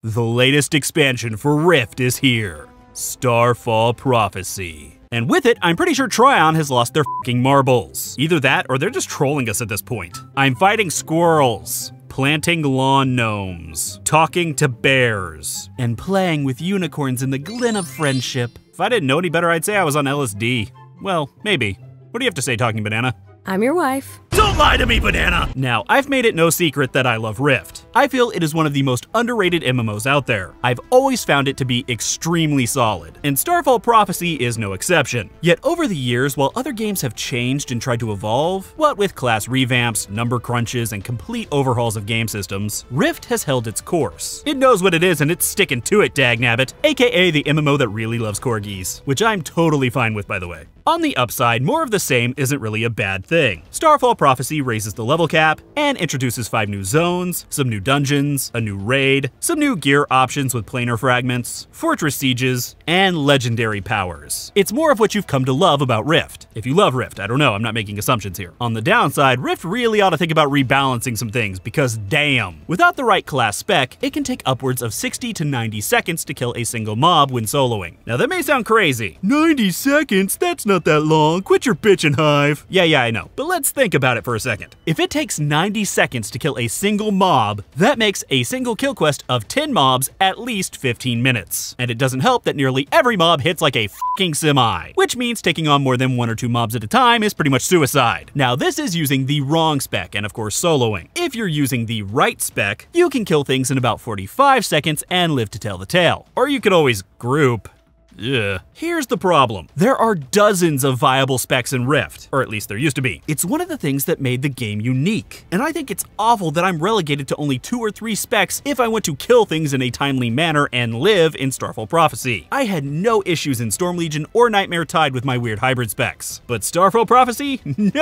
The latest expansion for Rift is here, Starfall Prophecy. And with it, I'm pretty sure Trion has lost their fucking marbles. Either that, or they're just trolling us at this point. I'm fighting squirrels, planting lawn gnomes, talking to bears, and playing with unicorns in the Glen of Friendship. If I didn't know any better, I'd say I was on LSD. Well, maybe. What do you have to say, Talking Banana? I'm your wife. Don't lie to me, Banana! Now, I've made it no secret that I love Rift. I feel it is one of the most underrated MMOs out there. I've always found it to be extremely solid, and Starfall Prophecy is no exception. Yet over the years, while other games have changed and tried to evolve, what with class revamps, number crunches, and complete overhauls of game systems, Rift has held its course. It knows what it is and it's sticking to it, dagnabbit, aka the MMO that really loves corgis, which I'm totally fine with, by the way. On the upside, more of the same isn't really a bad thing. Starfall Prophecy raises the level cap and introduces 5 new zones, some new dungeons, a new raid, some new gear options with planar fragments, fortress sieges, and legendary powers. It's more of what you've come to love about Rift. If you love Rift, I don't know, I'm not making assumptions here. On the downside, Rift really ought to think about rebalancing some things because damn. Without the right class spec, it can take upwards of 60 to 90 seconds to kill a single mob when soloing. Now that may sound crazy. 90 seconds? That's not that long. Quit your bitchin', Hive. Yeah, I know. But let's think about it for a second. If it takes 90 seconds to kill a single mob, that makes a single kill quest of 10 mobs at least 15 minutes. And it doesn't help that nearly every mob hits like a fucking semi, which means taking on more than 1 or 2 mobs at a time is pretty much suicide. Now this is using the wrong spec and of course soloing. If you're using the right spec, you can kill things in about 45 seconds and live to tell the tale. Or you could always group. Ugh. Here's the problem. There are dozens of viable specs in Rift, or at least there used to be. It's one of the things that made the game unique, and I think it's awful that I'm relegated to only 2 or 3 specs if I want to kill things in a timely manner and live in Starfall Prophecy. I had no issues in Storm Legion or Nightmare Tide with my weird hybrid specs, but Starfall Prophecy?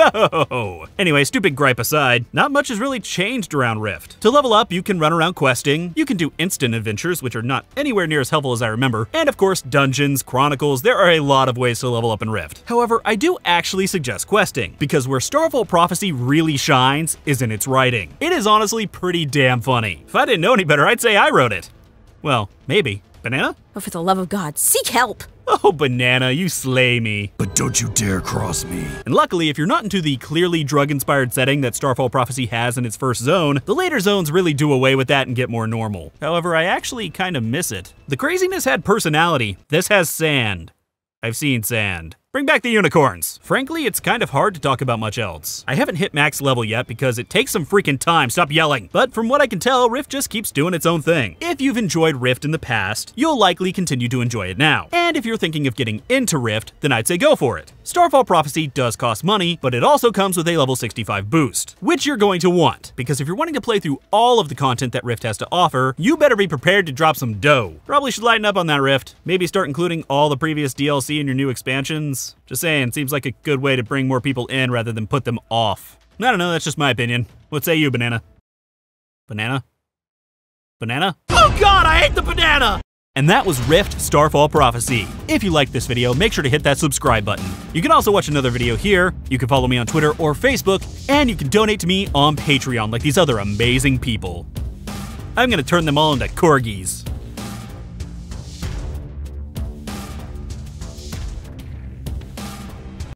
No! Anyway, stupid gripe aside, not much has really changed around Rift. To level up, you can run around questing, you can do instant adventures, which are not anywhere near as helpful as I remember, and of course dungeons, chronicles, there are a lot of ways to level up in Rift. However, I do actually suggest questing, because where Starfall Prophecy really shines is in its writing. It is honestly pretty damn funny. If I didn't know any better, I'd say I wrote it. Well, maybe. Banana? Oh, for the love of God, seek help! Oh, Banana, you slay me. But don't you dare cross me. And luckily, if you're not into the clearly drug-inspired setting that Starfall Prophecy has in its first zone, the later zones really do away with that and get more normal. However, I actually kind of miss it. The craziness had personality. This has sand. I've seen sand. Bring back the unicorns. Frankly, it's kind of hard to talk about much else. I haven't hit max level yet because it takes some freaking time, stop yelling. But from what I can tell, Rift just keeps doing its own thing. If you've enjoyed Rift in the past, you'll likely continue to enjoy it now. And if you're thinking of getting into Rift, then I'd say go for it. Starfall Prophecy does cost money, but it also comes with a level 65 boost, which you're going to want, because if you're wanting to play through all of the content that Rift has to offer, you better be prepared to drop some dough. Probably should lighten up on that, Rift. Maybe start including all the previous DLC in your new expansions. Just saying, seems like a good way to bring more people in rather than put them off. I don't know, that's just my opinion. What say you, Banana? Banana? Banana? Oh God, I hate the banana! And that was Rift Starfall Prophecy. If you liked this video, make sure to hit that subscribe button. You can also watch another video here, you can follow me on Twitter or Facebook, and you can donate to me on Patreon like these other amazing people. I'm gonna turn them all into corgis.